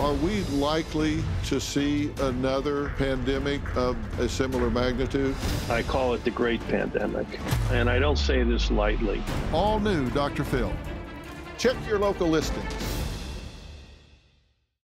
Are we likely to see another pandemic of a similar magnitude? I call it the Great Pandemic, and I don't say this lightly. All new Dr. Phil. Check your local listings.